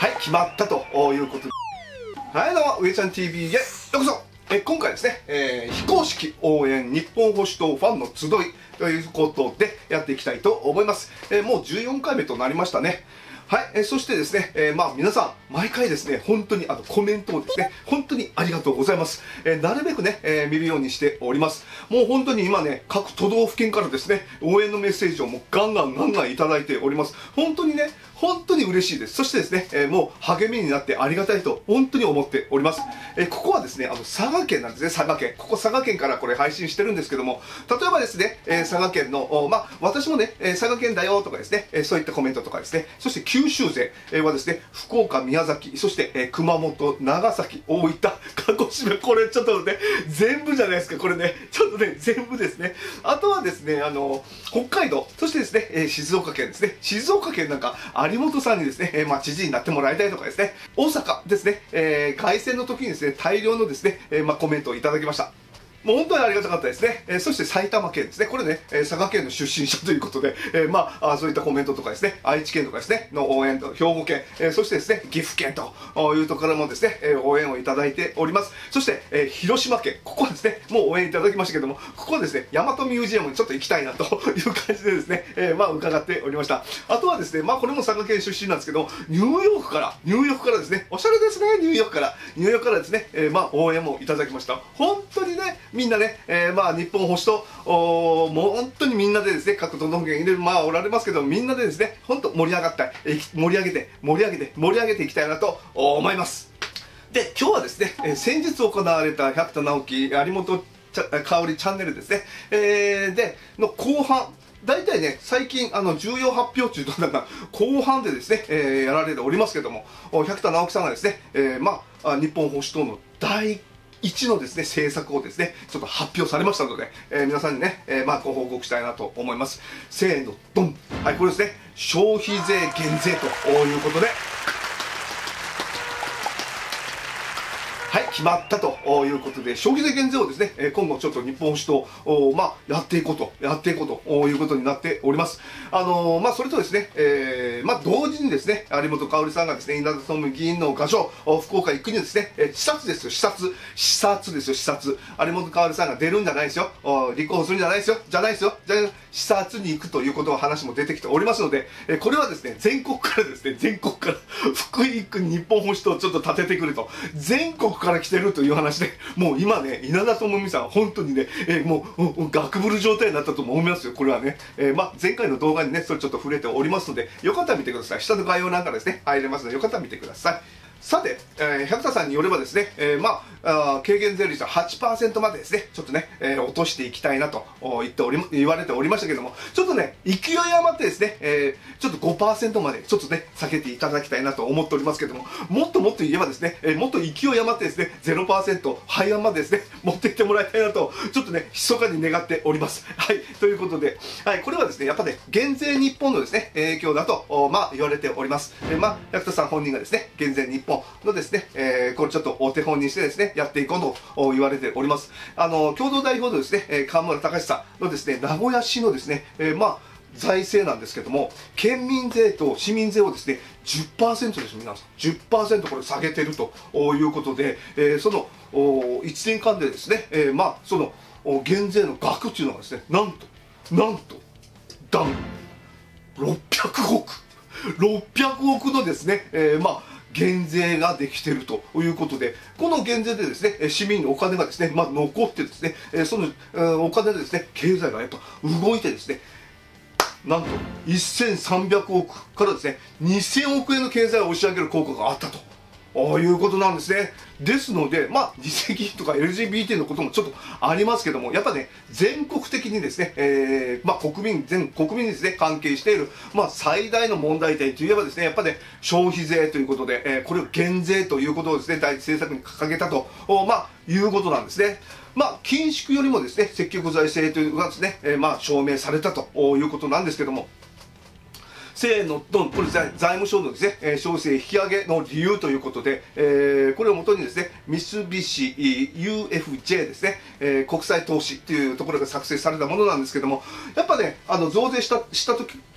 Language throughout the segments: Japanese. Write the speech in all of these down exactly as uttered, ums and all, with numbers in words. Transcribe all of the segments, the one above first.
はい、決まったということで、はいどうも、上ちゃん ティービー へようこそ。え今回ですね、えー、非公式応援日本保守党ファンの集いということでやっていきたいと思います。えー、もうじゅうよんかいめとなりましたね。はい、えー、そしてですね、えー、まあ皆さん毎回ですね、本当にあのコメントをですね、本当にありがとうございます。えー、なるべくね、えー、見るようにしております。もう本当に今ね、各都道府県からですね、応援のメッセージをもうガンガンガンガンいただいております。本当にね、本当に嬉しいです。そしてですね、えー、もう励みになってありがたいと本当に思っております。えー、ここはですね、あの佐賀県なんですね、佐賀県。ここ佐賀県からこれ配信してるんですけども、例えばですね、えー、佐賀県の、まあ私もね、えー、佐賀県だよとかですね、えー、そういったコメントとかですね、そして九州勢はですね、福岡、宮崎、そして、えー、熊本、長崎、大分、鹿児島、これちょっとね、全部じゃないですか、これね、ちょっとね、全部ですね。あとはですね、あの、北海道、そしてですね、えー、静岡県ですね、静岡県なんか、有本さんにですね、えー、まあ、知事になってもらいたいとかですね、大阪ですね、えー、凱旋の時にですね、大量のですね、えー、まあ、コメントをいただきました。もう本当にありがたかったですね。えー、そして埼玉県ですね。これね、えー、佐賀県の出身者ということで、えー、まあ、あそういったコメントとかですね、愛知県とかですね、の応援と、兵庫県、えー、そしてですね、岐阜県というところもですね、えー、応援をいただいております。そして、えー、広島県、ここはですね、もう応援いただきましたけども、ここはですね、大和ミュージアムにちょっと行きたいなという感じでですね、えー、まあ、伺っておりました。あとはですね、まあ、これも佐賀県出身なんですけど、ニューヨークから、ニューヨークからですね、おしゃれですね、ニューヨークから、ニューヨークからですね、えー、まあ、応援もいただきました。本当にね、みんなね、えーまあ、日本保守と、もう本当にみんなでですね、各都道府県いろいろまあおられますけど、みんなでですね、本当盛り上がったい、え盛り上げて、盛り上げて、盛り上げていきたいなと思います。で、今日はですね、え先日行われた百田直樹、有本香織チャンネルですね、えー、で、の後半、大体ね、最近、あの、重要発表中となんか、後半でですね、えー、やられておりますけども、百田直樹さんがですね、えー、まあ、日本保守党の大一のですね、政策をですね、ちょっと発表されましたので、えー、皆さんにね、えー、まあ、ご報告したいなと思います。せーの、ドン。はい、これですね、消費税減税ということで、はい、決まったということで、消費税減税をですね、今後ちょっと日本保守党、まあ、やっていこうと、やっていこうということになっております。あのー、まあ、それとですね、えー、まあ、同時にですね、有本香織さんがですね、稲田朋美議員の画商、福岡行くにですね、視察ですよ、視察。視察ですよ、視察。有本香織さんが出るんじゃないですよ、立候補するんじゃないですよ、じゃないですよ、じゃ視察に行くということの話も出てきておりますので、これはですね、全国からですね、全国から、福井区日本保守党をちょっと立ててくれと、全国から来てるという話で、もう今ね、稲田朋美さん、本当にね、えー、もう、ガクブル状態になったと思いますよ、これはね。えー、まあ、前回の動画にね、それちょっと触れておりますので、よかったら見てください。下の概要欄からですね、入れますので、よかったら見てください。さて、えー、百田さんによればですね、えー、まあ、あ軽減税率は はちパーセント までですね、ちょっとね、えー、落としていきたいなと言っており、言われておりましたけども、ちょっとね、勢い余ってですね、えー、ちょっと ごパーセント までちょっとね、下げていただきたいなと思っておりますけども、もっともっと言えばですね、えー、もっと勢い余ってですね、ゼロパーセント、廃案までですね、持ってきてもらいたいなと、ちょっとね、密かに願っております。はい、ということで、はい、これはですね、やっぱね、減税日本のですね、影響だと、まあ、言われております。えー、まあ、百田さん本人がですね、減税日本のですね、えー、これちょっとお手本にしてですね、やっていこうと言われております。あの、共同代表のですね、え河村隆さんのですね、名古屋市のですね、えー、まあ、財政なんですけども、県民税と市民税をですね、じゅっパーセント です、皆さん。じゅっパーセント これ下げてるということで、えー、その、いちねんかんでですね、えー、まあ、その、減税の額っていうのがですね、なんと、なんと、ダン、ろっぴゃくおく。ろっぴゃくおくのですね、えー、まあ、減税ができているということで、この減税でですね、市民のお金がですね、まあ、残ってですね、そのお金でですね、経済がやっぱ動いてですね、なんとせんさんびゃくおくからですね、にせんおくえんの経済を押し上げる効果があったと。ああいうことなんですね。ですので、まあ、二席とか エルジービーティー のこともちょっとありますけども、やっぱね、全国的にですね、えー、まあ、国民、全国民にですね、関係している、まあ、最大の問題点といえばですね、やっぱね、消費税ということで、えー、これを減税ということをですね、第一政策に掲げたと、まあ、いうことなんですね。まあ、緊縮よりもですね、積極財政というのがですね、えー、まあ、証明されたということなんですけども、せーのドン、これ財務省のですね、えー、消費税引き上げの理由ということで、えー、これをもとにですね、三菱 ユーエフジェー ですね、えー、国際投資というところが作成されたものなんですけども、やっぱね、あの増税したした時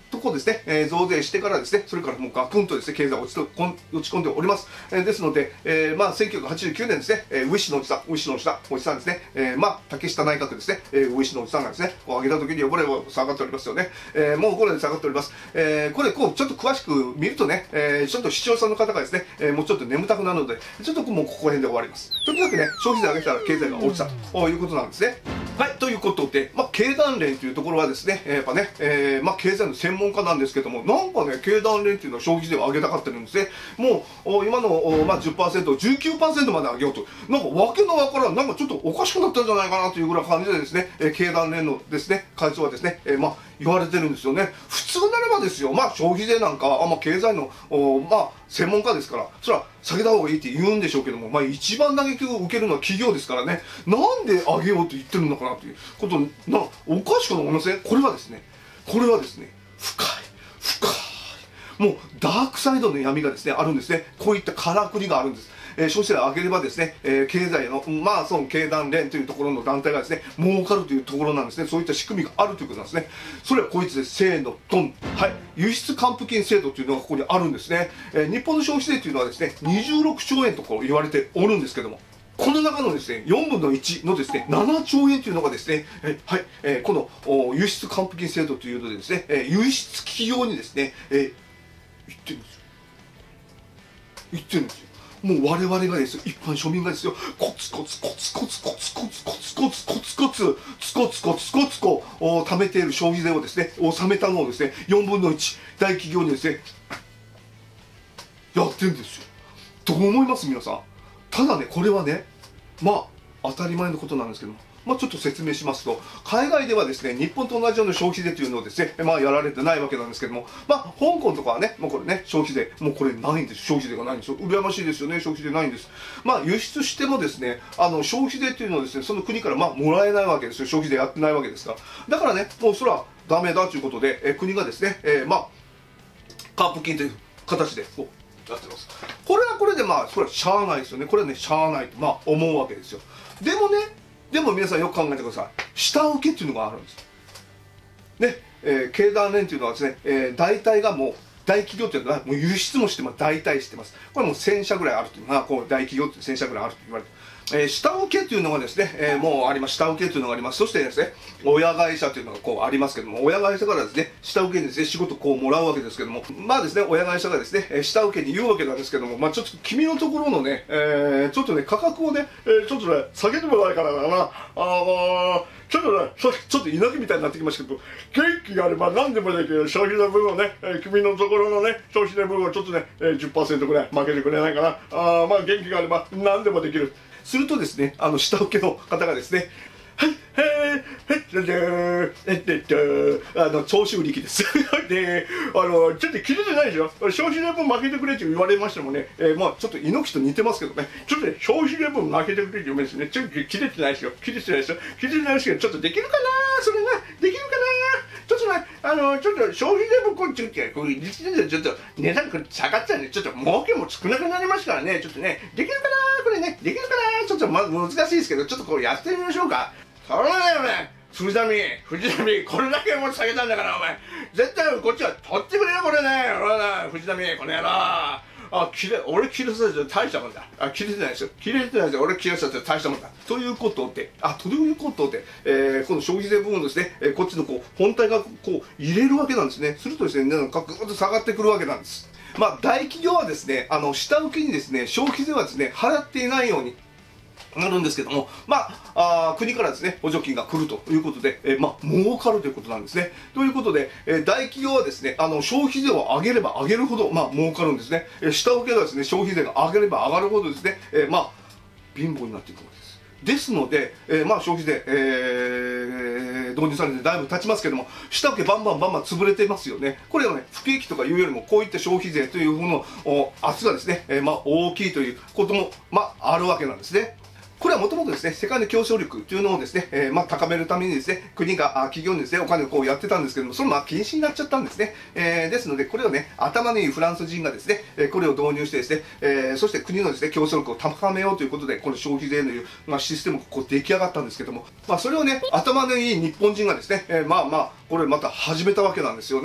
とこですね、えー、増税してからですね、それからもうガクンとですね、経済落ちとこん落ち込んでおります。えー、ですので、えー、まあ、せんきゅうひゃくはちじゅうきゅうねんですね、えー、ウィッシュのおじさん、ウィッシュのおじさん、おじさんですね、えー、まあ、竹下内閣ですね、えー、ウィッシュのおじさんがですね、こう上げた時にはこれは下がっておりますよね。えー、もうこれで下がっております。えー、これ、こう、ちょっと詳しく見るとね、えー、ちょっと視聴者の方がですね、えー、もうちょっと眠たくなるので、ちょっともうここら辺で終わります。とにかくね、消費税上げたら経済が落ちたということなんですね。はい、ということで、まあ、経団連というところはですね、やっぱね、えー、まあ、経済の専門家なんですけども、なんかね、経団連というのは消費税を上げたかってるんですね。もう、今の、まあ、じゅっパーセントを じゅうきゅうパーセント まで上げようと。なんか、わけのわからん、なんかちょっとおかしくなったんじゃないかなというぐらい感じでですね、えー、経団連のですね、会長はですね、えー、まあ、言われてるんですよね。普通ならばですよ、まあ、消費税なんか、あまあ、経済の、まあ、専門家ですから、それは下げた方がいいって言うんでしょうけども、まあ、一番打撃を受けるのは企業ですからね、なんで上げようと言ってるのかなということな、おかしく思いません？これはですね、これはですね、深い、深い、もうダークサイドの闇がですね、あるんですね。こういったからくりがあるんです。えー、消費税を上げればですね、えー、経済の、まあ、その経団連というところの団体がですね、儲かるというところなんですね。そういった仕組みがあるということなんですね。それはこいつです。せーの、ドン。はい。輸出還付金制度というのがここにあるんですね。えー、日本の消費税というのはですね、にじゅうろくちょうえんとこう言われておるんですけども、この中のですね、よんぶんのいちのですね、ななちょうえんというのがですね、えはい、えー、この輸出還付金制度というのでですね、えー、輸出企業にですね、えー、言ってるんですよ。言ってるんですよ。もう我々がですよ、一般庶民がですよ、コツコツコツコツコツコツコツコツコツコツツコツコツコツコ貯めている消費税をですね、納めたのをですね、よんぶんのいち大企業にですね、やってるんですよ。どう思います皆さん。ただね、これはね、まあ当たり前のことなんですけども、まあ、ちょっと説明しますと、海外ではですね、日本と同じような消費税というのをですね、まあ、やられてないわけなんですけども、まあ、香港とかはね、もうこれね、消費税、もうこれないんです。消費税がないんですよ。羨ましいですよね、消費税ないんです。まあ、輸出してもですね、あの、消費税というのはですね、その国からまあ、もらえないわけですよ。消費税やってないわけですから。だからね、もうそれはダメだということで、え国がですね、えー、まあ、還付金という形で、こう、やってます。これはこれでまあ、それはしゃあないですよね。これはね、しゃあないと、まあ、思うわけですよ。でもね、でも皆さんよく考えてください。下請けっていうのがあるんです。ね、えー、経団連っていうのはですね、えー、大体がもう、大企業っていうのはもう輸出もしてます。大体してます。これもうせんしゃぐらいあるというのが、こう大企業ってせんしゃぐらいあると言われて、えー、下請けというのがですね、えー、もうあります。下請けというのがあります。そしてですね、親会社というのがこうありますけども、親会社からですね、下請けにですね、仕事をこうもらうわけですけども、まあですね、親会社がですね、下請けに言うわけなんですけども、まあちょっと君のところのね、えー、ちょっとね、価格をね、えー、ちょっとね、下げてもらえからだな、あのー、ちょっとね、そちょっと稲木みたいになってきましたけど、元気があれば何でもできる消費税分をね、えー、君のところのね、消費税分をちょっとね、えー、じゅっパーセント ぐらい負けてくれないかな。あまあ元気があれば何でもできる。するとですね、あの、下請けの方がですね、はい、へー、へっ、えっと、えっと、あの、調子売り機です。で、あの、ちょっと切れてないですよ。消費税分負けてくれって言われましてもね、えー、まあちょっと猪木と似てますけどね、ちょっとね、消費税分負けてくれって言うんですね。ちょっと切れてないですよ。切れてないですよ。切れてないですけど、ちょっとできるかなそれな、できるかなちょっとね、あの、ちょっと消費税分こっちって、こういう時点でちょっと値段下がっちゃうんで、ちょっと儲けも少なくなりますからね、ちょっとね、できるかなこれね、できるかなちょっとま難しいですけど、ちょっとこうやってみましょうか。それだよね、藤波、藤波、これだけ持ち下げたんだから、お前。絶対こっちは取ってくれよ、これね。ほらな、藤波、この野郎。あ、切れ、俺切れさせて大したもんだ。あ、切れてないですよ。切れてないですよ。俺切れさせて大したもんだ。ということで、あ、ということで、えー、この消費税部分ですね、えー、こっちのこう、本体がこう、入れるわけなんですね。するとですね、なんかぐーっと下がってくるわけなんです。まあ、大企業はですね、あの、下請けにですね、消費税はですね、払っていないように、なるんですけども、まあ、あ国からですね、補助金が来るということで、えー、まあ、儲かるということなんですね。ということで、えー、大企業はですね、あの、消費税を上げれば上げるほど、まあ、儲かるんですね。えー、下請けはですね、消費税が上げれば上がるほどですね、えー、まあ、貧乏になっていくわけです。ですので、えー、まあ、消費税、えー、導入されてだいぶ経ちますけども、下請けバンバンバンバン潰れてますよね。これはね、不景気とかいうよりも、こういった消費税というものの圧がですね、えー、まあ、大きいということも、まあ、あるわけなんですね。これはもともとですね、世界の競争力というのをですね、えー、まあ高めるためにですね、国が、企業にですね、お金をこうやってたんですけども、それまあ禁止になっちゃったんですね。えー、ですので、これをね、頭のいいフランス人がですね、えー、これを導入してですね、えー、そして国のですね、競争力を高めようということで、この消費税のいう、まあ、システムがこう出来上がったんですけども、まあそれをね、頭のいい日本人がですね、えー、まあまあ、これまた始めたわけなんですよね。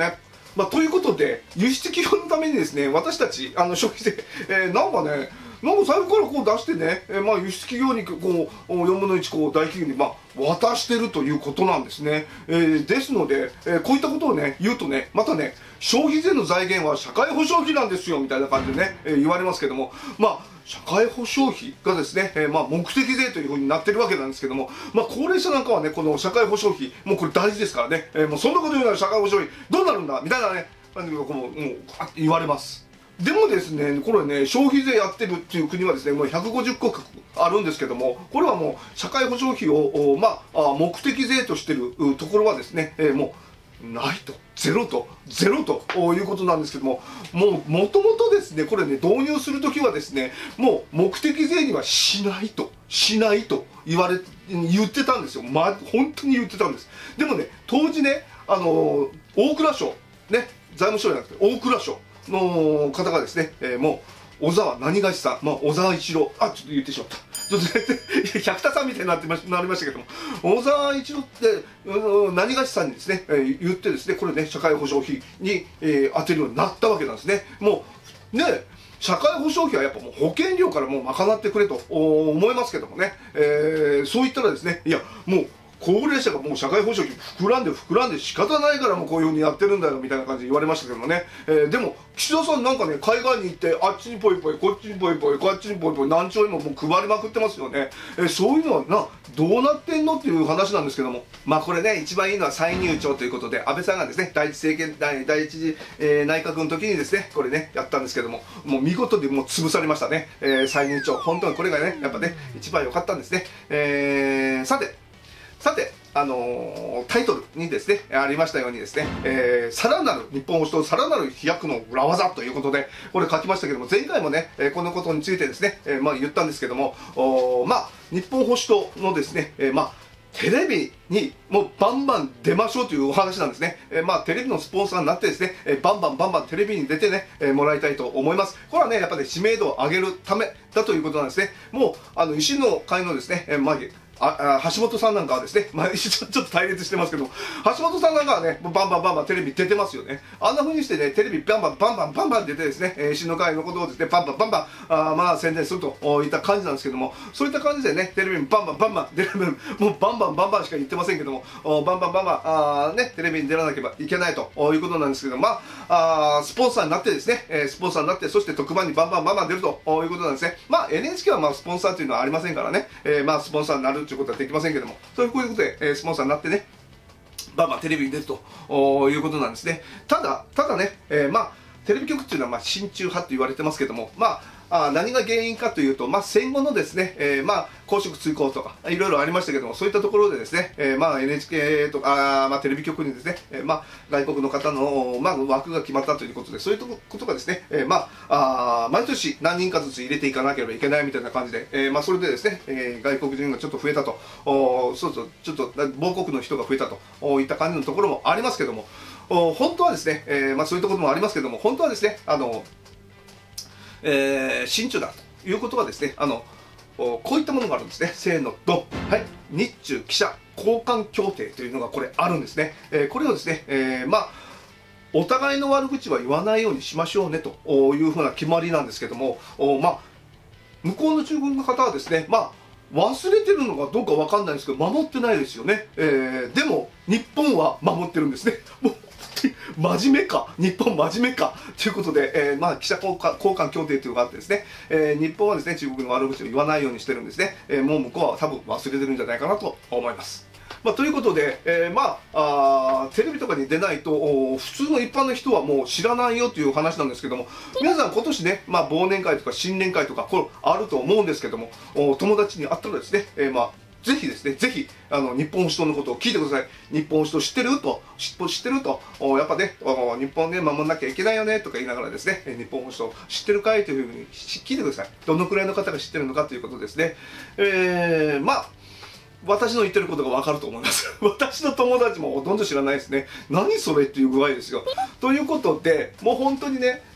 まあ、ということで、輸出企業のためにですね、私たち、あの消費税、えー、なんかね、なんか財布からこう出してね、えー、まあ輸出企業にこうよんぶんのいちこう大企業にまあ渡してるということなんですね。えー、ですので、えー、こういったことをね、言うとね、またね、消費税の財源は社会保障費なんですよみたいな感じでね、えー、言われますけども、まあ、社会保障費がですね、えー、まあ目的税というふうになってるわけなんですけども、まあ高齢者なんかはね、この社会保障費、もうこれ大事ですからね、えー、もうそんなこと言うなら社会保障費どうなるんだみたいなね、感じでこうもう言われます。でもですね、これね、消費税やってるっていう国はですね、もうひゃくごじゅっこくあるんですけども、これはもう社会保障費を、まあ、目的税としてるところはですね、えー、もうないと、ゼロと、ゼロということなんですけども、もう、もともとですね、これね、導入するときはですね、もう目的税にはしないと、しないと言われ、言ってたんですよ。ま、本当に言ってたんです。でもね、当時ね、あのー、大蔵省、ね、財務省じゃなくて大蔵省、の方がですね、えー、もう小沢何がしさん、まあ、小沢一郎、あ、ちょっと言ってしまった。ちょっと百田さんみたいになってまなりましたけども、小沢一郎って、何がしさんにですね、えー、言ってですね、これね、社会保障費に、えー、当てるようになったわけなんですね。もう、ね、社会保障費はやっぱもう保険料からもう賄ってくれと思いますけどもね、えー、そう言ったらですね、いや、もう、高齢者がもう社会保障費膨らんで膨らんで仕方ないからもうこういうふうにやってるんだよみたいな感じで言われましたけどもね、えー、でも岸田さんなんかね、海外に行ってあっちにぽいぽいこっちにぽいぽいこっちにぽいぽい何兆円ももう配りまくってますよね。えー、そういうのはなどうなってんのっていう話なんですけども、まあこれね、一番いいのは再入庁ということで、安倍さんがですね、第一政権第第一次、えー、内閣の時にですね、これねやったんですけども、もう見事でもう潰されましたね。えー、再入庁、本当にこれがねやっぱね一番良かったんですね。えー、さてさて、あのー、タイトルにですね、ありましたようにですね、えー、さらなる、日本保守党さらなる飛躍の裏技ということで、これ書きましたけども、前回もね、えー、このことについてですね、えー、まあ言ったんですけども、おまあ、日本保守党のですね、えー、まあ、テレビにもうバンバン出ましょうというお話なんですね。えー、まあテレビのスポンサーになってですね、えー、バンバンバンバンテレビに出てね、えー、もらいたいと思います。これはね、やっぱり、ね、知名度を上げるためだということなんですね。もう、あの、維新の会のですね、えー、まあ、ああ橋本さんなんかはですね、まあ、ちょっと対立してますけども、橋本さんなんかはね、バンバンバンバンテレビ出てますよね。あんな風にしてね、テレビバンバンバンバンバンバン出てですね、維新の会のことをですね、バンバンバンバン、あまあ宣伝するといった感じなんですけども、そういった感じでね、テレビにバンバンバンバン出る、もうバンバンバンバンしか言ってませんけども、バンバンバンバン、あね、テレビに出らなければいけないということなんですけど、まあ、あスポンサーになってですね、スポンサーになって、そして特番にバンバンバンバン出るということなんですね。まあ エヌエイチケー はまあスポンサーというのはありませんからね、えー、まあスポンサーになるということはできませんけども、そういうことで、えー、スポンサーになってね、バンバンテレビに出るということなんですね。ただ、ただね、えー、まあ、テレビ局っていうのはまあ親中派と言われてますけども、まあ、あ何が原因かというと、まあ、戦後のですね、えー、まあ、公職追放とか、いろいろありましたけども、そういったところでですね、えー、まあ、エヌエイチケー とか、あまあ、テレビ局にですね、えー、まあ、外国の方の、まあ、枠が決まったということで、そういうことがですね、えー、まあ、あ毎年何人かずつ入れていかなければいけないみたいな感じで、えー、まあ、それでですね、えー、外国人がちょっと増えたと、おそうそう、ちょっと、亡国の人が増えたといった感じのところもありますけども、お本当はですね、えー、まあ、そういうところもありますけども、本当はですね、あの、えー、親中だということはですね、あのこういったものがあるんですね。せーのドン、はい、日中記者交換協定というのがこれあるんですね。えー、これをですね、えー、まあお互いの悪口は言わないようにしましょうねというふうな決まりなんですけども、まあ向こうの中国の方はですね、まあ忘れてるのかどうかわかんないんですけど守ってないですよね。えー、でも日本は守ってるんですね。もう真面目か、日本真面目かということで、えー、まあ記者交換交換協定というのがあってですね、えー、日本はですね中国の悪口を言わないようにしてるんですね。えー、もう向こうは多分忘れてるんじゃないかなと思います。まあ、ということで、えー、まあ、あテレビとかに出ないと普通の一般の人はもう知らないよという話なんですけども、皆さん今年ね、まあ、忘年会とか新年会とかこれあると思うんですけども、友達に会ったらですね、えー、まあぜひですね、ぜひ、あの、日本保守党のことを聞いてください。日本保守党知ってると、知ってると、やっぱね、日本ね、守んなきゃいけないよね、とか言いながらですね、日本保守党知ってるかいというふうに聞いてください。どのくらいの方が知ってるのかということですね。えー、まあ、私の言ってることがわかると思います。私の友達もほとんど知らないですね。何それっていう具合ですよ。ということで、もう本当にね、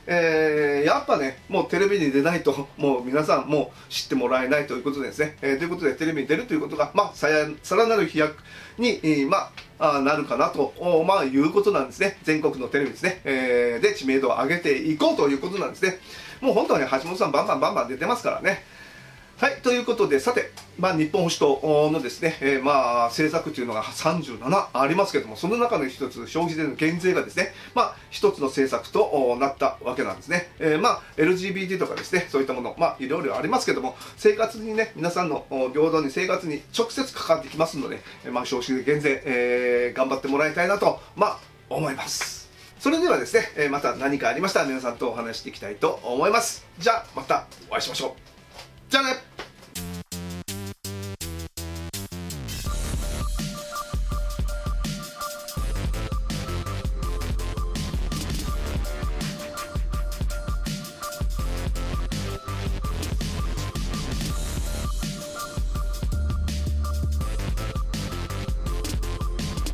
えー、やっぱね、もうテレビに出ないと、もう皆さんもう知ってもらえないということでですね、えー、ということでテレビに出るということが、まあ、さやさらなる飛躍に、えー、まあ、あなるかなと、まあ、いうことなんですね。全国のテレビですね、えー、で知名度を上げていこうということなんですね。もう本当はね、橋本さんバンバンバンバン出てますからね。はい、ということで、さて、まあ、日本保守党のですね、えー、まあ、政策というのがさんじゅうななありますけれども、その中の一つ、消費税の減税がですね、まあ、一つの政策となったわけなんですね。えー、まあ、エルジービーティー とかですね、そういったもの、まあ、いろいろありますけども、生活にね、皆さんの平等に生活に直接関わってきますので、まあ、消費税減税、えー、頑張ってもらいたいなと、まあ、思います。それではですね、また何かありましたら皆さんとお話していきたいと思います。じゃあ、またお会いしましょう。じゃあね。